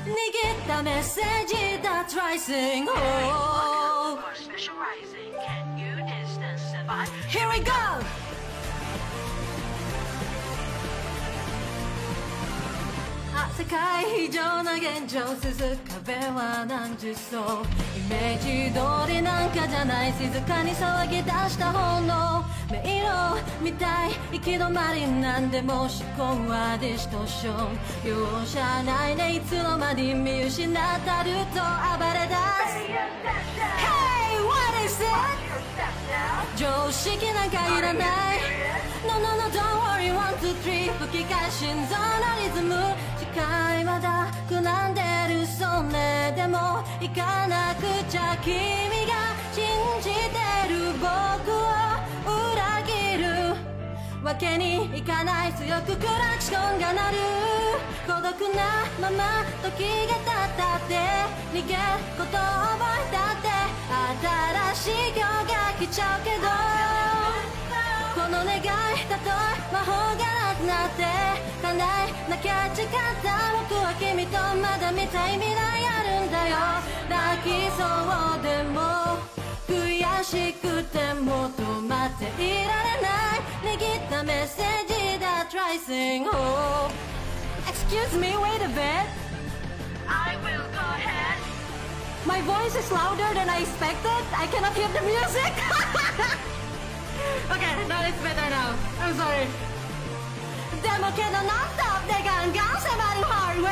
ったメッセージ That's rising oh Here we go!世界非常な現状続く壁は何十層イメージ通りなんかじゃない静かに騒ぎ出した炎迷路みたい行き止まりなんでも思考はディストーション容赦ないねいつの間に見失ったルート暴れ出す Hey what is it 常識なんかいらない No no no don't worry 1 2 3吹き返し心臓のリズム視界まだくなんでるそれでも行かなくちゃ君が信じてる僕を裏切るわけにいかない強くクラクションが鳴る孤独なまま時が経ったって逃げることを覚えたって新しい今日が来ちゃうけどこの願いたとえ魔法がなくなって叶えなきゃ誓った僕は君とまだ見たい未来あるんだよ泣きそうでも悔しくても止まっていられない握ったメッセージ That's rising oh Excuse me wait a bit I will go ahead My voice is louder than I expected I cannot hear the music Okay, no, it's better now. I'm sorry. でもけどノンストップでガンガン迫る hard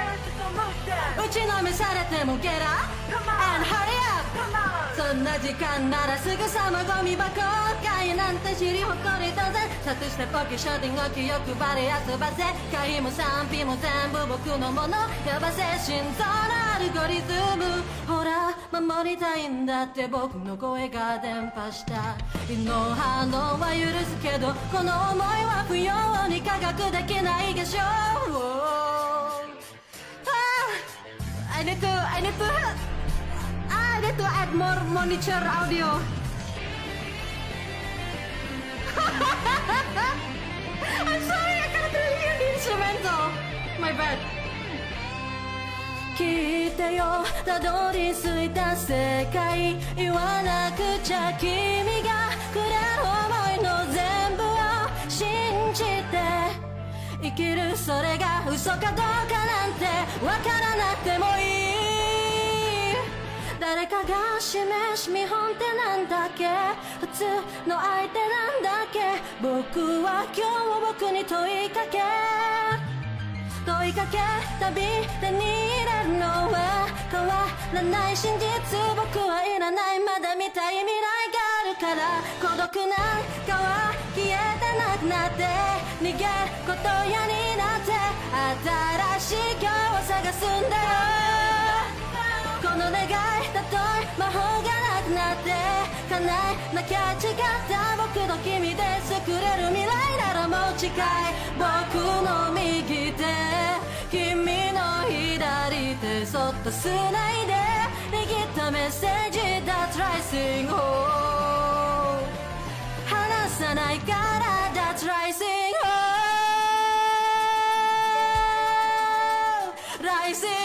way 打ちのめされても get up and hurry up そんな時間ならすぐさまゴミ箱界なんて知り誇り当然さとしてポケショッティング記憶バレ遊ばせ回も賛否も全部僕のものやばせ心臓のアルゴリズムほら守りたいんだって僕の声が伝播した胃の反応は許すけどこの想いは不要に科学できないでしょ I need to add more monitor audio I'm sorry I can't really hear the instrumental My bad 聞いてよたどり着いた世界言わなくちゃ君がくれる想いの全部を信じて生きるそれが嘘かどうかなんてわからなくてもいい誰かが示し見本ってなんだっけ普通の相手なんだっけ僕は今日僕に問いかけ旅手に入れるのは変わらない真実僕はいらないまだ見たい未来があるから孤独なんかは消えてなくなって逃げること嫌になって新しい今日を探すんだよこの願いたとえ魔法がなくなって叶えなきゃ違った僕と君で作れる未来ならもう近い僕の右手君の左手そっと繋いで握ったメッセージ That's rising oh 離さないから That's rising oh Rising